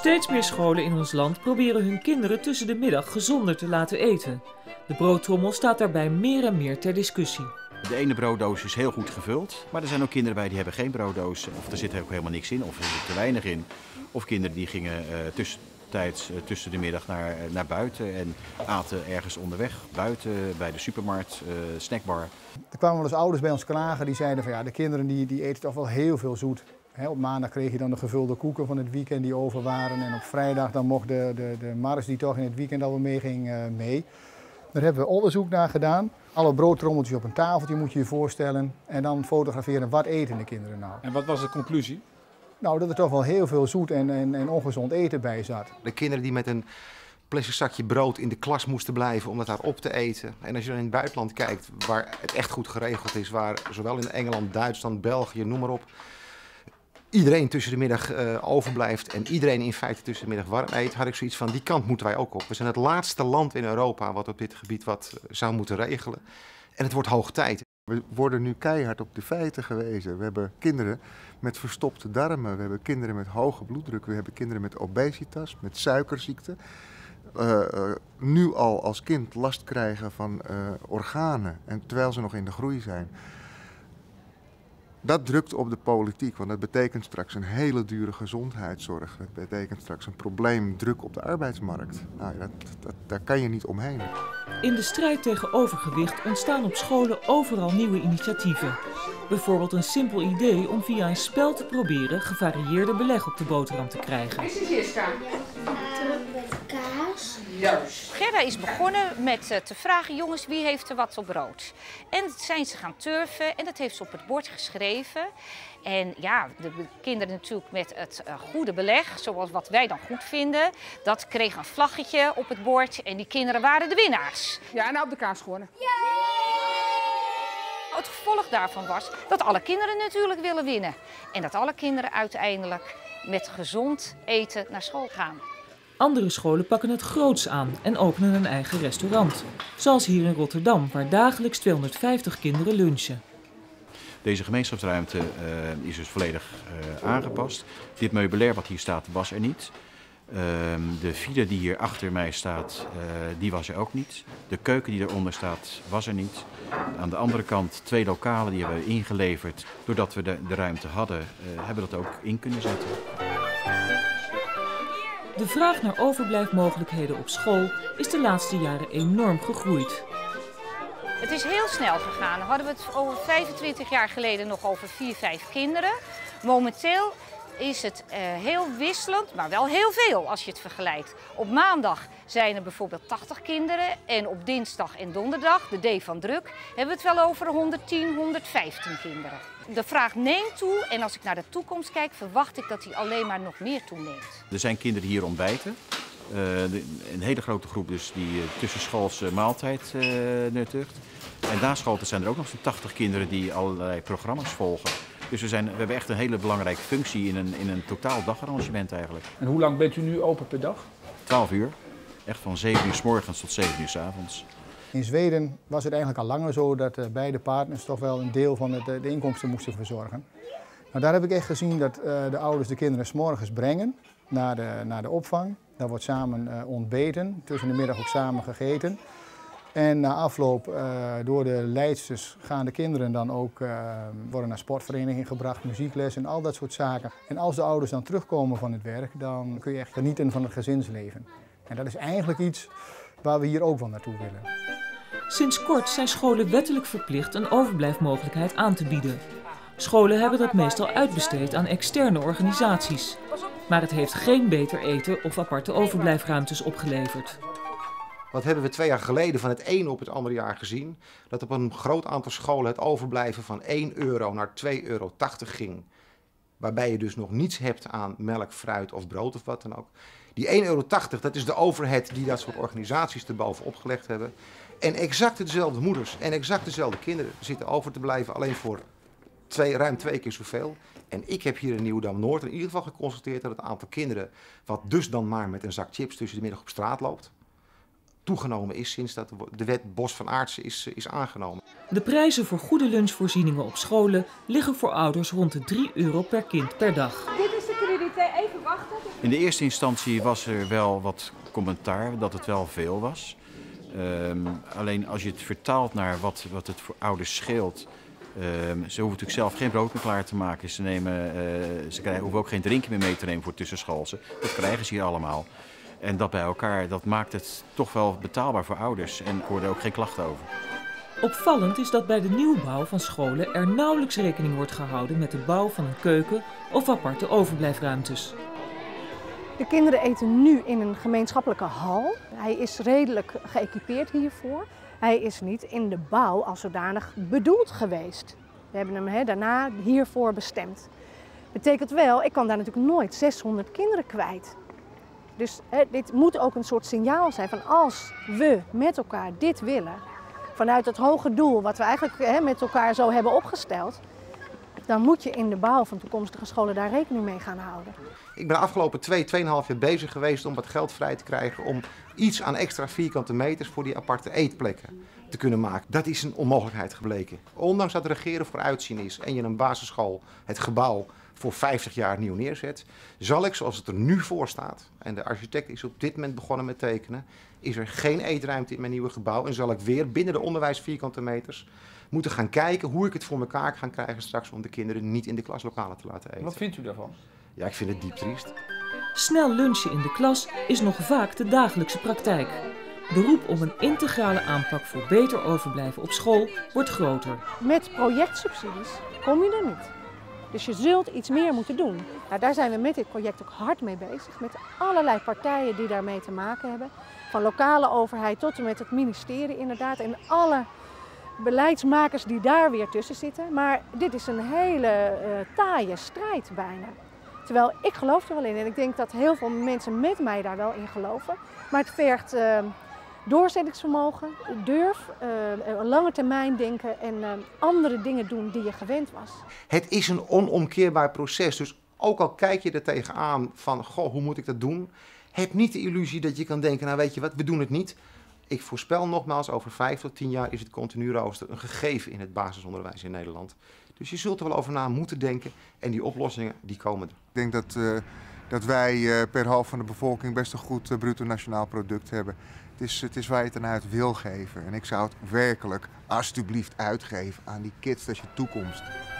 Steeds meer scholen in ons land proberen hun kinderen tussen de middag gezonder te laten eten. De broodtrommel staat daarbij meer en meer ter discussie. De ene brooddoos is heel goed gevuld, maar er zijn ook kinderen bij die hebben geen brooddoos. Of er zit ook helemaal niks in, of er zit te weinig in. Of kinderen die gingen tussen de middag naar buiten en aten ergens onderweg, buiten, bij de supermarkt, snackbar. Er kwamen wel eens ouders bij ons klagen die zeiden van ja, de kinderen die eten toch wel heel veel zoet. Op maandag kreeg je dan de gevulde koeken van het weekend die over waren. En op vrijdag dan mocht de mars die toch in het weekend alweer meeging mee. Daar hebben we onderzoek naar gedaan. Alle broodtrommeltjes op een tafeltje moet je je voorstellen. En dan fotograferen wat eten de kinderen nou. En wat was de conclusie? Nou, dat er toch wel heel veel zoet en ongezond eten bij zat. De kinderen die met een plastic zakje brood in de klas moesten blijven om dat daar op te eten. En als je dan in het buitenland kijkt, waar het echt goed geregeld is, waar zowel in Engeland, Duitsland, België, noem maar op, iedereen tussen de middag overblijft en iedereen in feite tussen de middag warm eet, had ik zoiets van, die kant moeten wij ook op. We zijn het laatste land in Europa wat op dit gebied wat zou moeten regelen. En het wordt hoog tijd. We worden nu keihard op de feiten gewezen. We hebben kinderen met verstopte darmen, we hebben kinderen met hoge bloeddruk, we hebben kinderen met obesitas, met suikerziekte. Nu al als kind last krijgen van organen, en terwijl ze nog in de groei zijn. Dat drukt op de politiek, want dat betekent straks een hele dure gezondheidszorg. Dat betekent straks een probleem, druk op de arbeidsmarkt. Nou, daar kan je niet omheen. In de strijd tegen overgewicht ontstaan op scholen overal nieuwe initiatieven. Bijvoorbeeld een simpel idee om via een spel te proberen gevarieerde beleg op de boterham te krijgen. Is het hier staan? Met kaas. Juist. Gerda is begonnen met te vragen, jongens, wie heeft er wat op brood? En dat zijn ze gaan turven en dat heeft ze op het bord geschreven. En ja, de kinderen natuurlijk met het goede beleg, zoals wat wij dan goed vinden, dat kreeg een vlaggetje op het bord en die kinderen waren de winnaars. Ja, en nou op de kaas gewonnen. Het gevolg daarvan was dat alle kinderen natuurlijk willen winnen. En dat alle kinderen uiteindelijk met gezond eten naar school gaan. Andere scholen pakken het groots aan en openen een eigen restaurant. Zoals hier in Rotterdam, waar dagelijks 250 kinderen lunchen. Deze gemeenschapsruimte is dus volledig aangepast. Dit meubilair wat hier staat was er niet. De file die hier achter mij staat, die was er ook niet. De keuken die eronder staat, was er niet. Aan de andere kant 2 lokalen die hebben we ingeleverd. Doordat we de ruimte hadden, hebben we dat ook in kunnen zetten. De vraag naar overblijfmogelijkheden op school is de laatste jaren enorm gegroeid. Het is heel snel gegaan. Hadden we het over 25 jaar geleden nog over 4, 5 kinderen. Momenteel is het heel wisselend, maar wel heel veel als je het vergelijkt. Op maandag zijn er bijvoorbeeld 80 kinderen en op dinsdag en donderdag, de D van druk, hebben we het wel over 110, 115 kinderen. De vraag neemt toe en als ik naar de toekomst kijk, verwacht ik dat die alleen maar nog meer toeneemt. Er zijn kinderen die hier ontbijten. Een hele grote groep dus die tussenschoolse maaltijd nuttigt. En na school zijn er ook nog zo'n 80 kinderen die allerlei programma's volgen. Dus we hebben echt een hele belangrijke functie in een totaal dagarrangement eigenlijk. En hoe lang bent u nu open per dag? 12 uur. Echt van 7 uur 's morgens tot 7 uur 's avonds. In Zweden was het eigenlijk al langer zo dat beide partners toch wel een deel van de inkomsten moesten verzorgen. Maar daar heb ik echt gezien dat de ouders de kinderen 's morgens brengen naar de opvang. Daar wordt samen ontbeten, tussen de middag ook samen gegeten. En na afloop door de leidsters gaan de kinderen dan ook worden naar sportvereniging gebracht, muziekles en al dat soort zaken. En als de ouders dan terugkomen van het werk, dan kun je echt genieten van het gezinsleven. En dat is eigenlijk iets waar we hier ook wel naartoe willen. Sinds kort zijn scholen wettelijk verplicht een overblijfmogelijkheid aan te bieden. Scholen hebben dat meestal uitbesteed aan externe organisaties. Maar het heeft geen beter eten of aparte overblijfruimtes opgeleverd. Wat hebben we 2 jaar geleden van het ene op het andere jaar gezien? Dat op een groot aantal scholen het overblijven van €1 naar €2,80 ging. Waarbij je dus nog niets hebt aan melk, fruit of brood of wat dan ook. Die €1,80, dat is de overhead die dat soort organisaties erbovenop gelegd hebben. En exact dezelfde moeders en exact dezelfde kinderen zitten over te blijven, alleen voor ruim 2 keer zoveel. En ik heb hier in Nieuwedam-Noord in ieder geval geconstateerd dat het aantal kinderen, wat dus dan maar met een zak chips tussen de middag op straat loopt, toegenomen is sinds dat de wet Bos van Aartsen is aangenomen. De prijzen voor goede lunchvoorzieningen op scholen liggen voor ouders rond de €3 per kind per dag. Dit is de krediet even wachten. In de eerste instantie was er wel wat commentaar dat het wel veel was. Alleen als je het vertaalt naar wat het voor ouders scheelt. Ze hoeven natuurlijk zelf geen brood meer klaar te maken. Ze hoeven ook geen drinken meer mee te nemen voor tussenschoolse. Dat krijgen ze hier allemaal. En dat bij elkaar, dat maakt het toch wel betaalbaar voor ouders. En ik hoorde ook geen klachten over. Opvallend is dat bij de nieuwbouw van scholen er nauwelijks rekening wordt gehouden met de bouw van een keuken of aparte overblijfruimtes. De kinderen eten nu in een gemeenschappelijke hal. Hij is redelijk geëquipeerd hiervoor. Hij is niet in de bouw als zodanig bedoeld geweest. We hebben hem daarna hiervoor bestemd. Betekent wel, ik kan daar natuurlijk nooit 600 kinderen kwijt. Dus dit moet ook een soort signaal zijn van als we met elkaar dit willen, vanuit het hoge doel wat we eigenlijk met elkaar zo hebben opgesteld, dan moet je in de bouw van toekomstige scholen daar rekening mee gaan houden. Ik ben de afgelopen 2,5 jaar bezig geweest om wat geld vrij te krijgen om iets aan extra vierkante meters voor die aparte eetplekken te kunnen maken. Dat is een onmogelijkheid gebleken. Ondanks dat de regeren vooruitzien is en je een basisschool, het gebouw, voor 50 jaar nieuw neerzet, zal ik, zoals het er nu voor staat, en de architect is op dit moment begonnen met tekenen, is er geen eetruimte in mijn nieuwe gebouw en zal ik weer binnen de onderwijsvierkante meters moeten gaan kijken hoe ik het voor elkaar ga krijgen straks om de kinderen niet in de klaslokalen te laten eten. Wat vindt u daarvan? Ja, ik vind het diep triest. Snel lunchen in de klas is nog vaak de dagelijkse praktijk. De roep om een integrale aanpak voor beter overblijven op school wordt groter. Met projectsubsidies kom je er niet. Dus je zult iets meer moeten doen. Nou, daar zijn we met dit project ook hard mee bezig. Met allerlei partijen die daarmee te maken hebben. Van lokale overheid tot en met het ministerie inderdaad. En alle beleidsmakers die daar weer tussen zitten. Maar dit is een hele taaie strijd bijna. Terwijl ik geloof er wel in en ik denk dat heel veel mensen met mij daar wel in geloven. Maar het vergt doorzettingsvermogen, durf, lange termijn denken en andere dingen doen die je gewend was. Het is een onomkeerbaar proces, dus ook al kijk je er tegenaan van, goh, hoe moet ik dat doen? Heb niet de illusie dat je kan denken, nou weet je wat, we doen het niet. Ik voorspel nogmaals, over 5 tot 10 jaar is het continu rooster een gegeven in het basisonderwijs in Nederland. Dus je zult er wel over na moeten denken en die oplossingen, die komen er. Ik denk dat wij per hoofd van de bevolking best een goed bruto nationaal product hebben. Het is waar je het aan uit wil geven. En ik zou het werkelijk alsjeblieft uitgeven aan die kids, dat is je toekomst.